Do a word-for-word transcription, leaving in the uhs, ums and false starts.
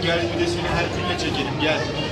gel bir de seni her türlü çekelim gel.